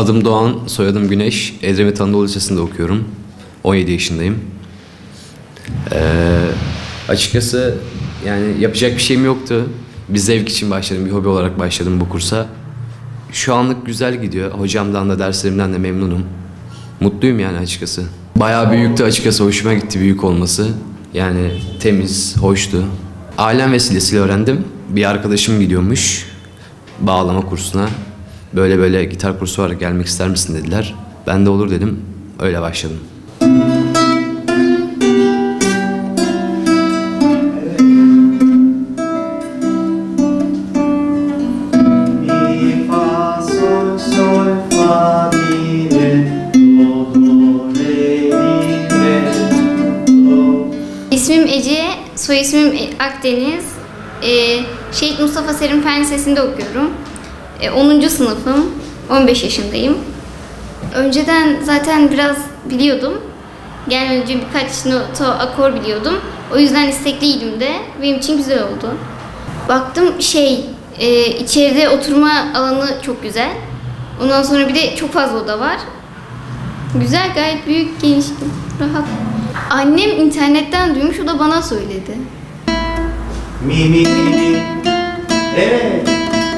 Adım Doğan, soyadım Güneş. Edremit Anadolu Lisesi'nde okuyorum. 17 yaşındayım. Açıkçası yani yapacak bir şeyim yoktu. Bir zevk için başladım, bir hobi olarak başladım bu kursa. Şu anlık güzel gidiyor. Hocamdan da derslerimden de memnunum. Mutluyum yani açıkçası. Bayağı büyüktü açıkçası, hoşuma gitti büyük olması. Yani temiz, hoştu. Ailem vesilesiyle öğrendim. Bir arkadaşım gidiyormuş bağlama kursuna. Böyle gitar kursu var, gelmek ister misin dediler. Ben de olur dedim. Öyle başladım. İsmim Ece, soy ismim Akdeniz. Şehit Mustafa Selim Fen Lisesi'nde okuyorum. 10. sınıfım, 15 yaşındayım. Önceden zaten biraz biliyordum. Gelmeden önce birkaç nota, akor biliyordum. O yüzden istekliydim de. Benim için güzel oldu. Baktım içeride oturma alanı çok güzel. Ondan sonra bir de çok fazla oda var. Güzel, gayet büyük, geniş, rahat. Annem internetten duymuş, o da bana söyledi. Mi. Evet.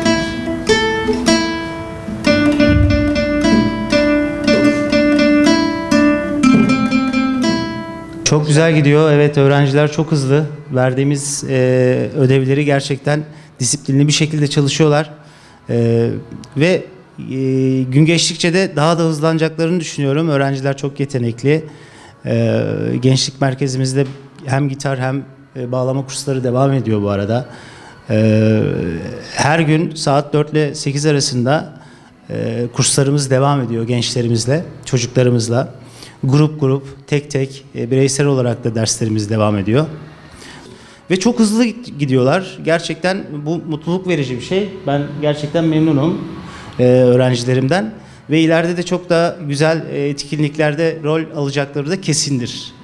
Çok güzel gidiyor. Evet, öğrenciler çok hızlı. Verdiğimiz ödevleri gerçekten disiplinli bir şekilde çalışıyorlar. Ve gün geçtikçe de daha da hızlanacaklarını düşünüyorum. Öğrenciler çok yetenekli. Gençlik merkezimizde hem gitar hem bağlama kursları devam ediyor bu arada. Her gün saat 4 ile 8 arasında kurslarımız devam ediyor gençlerimizle, çocuklarımızla. Grup, tek, bireysel olarak da derslerimiz devam ediyor. Ve çok hızlı gidiyorlar. Gerçekten bu mutluluk verici bir şey. Ben gerçekten memnunum öğrencilerimden. Ve ileride de çok daha güzel etkinliklerde rol alacakları da kesindir.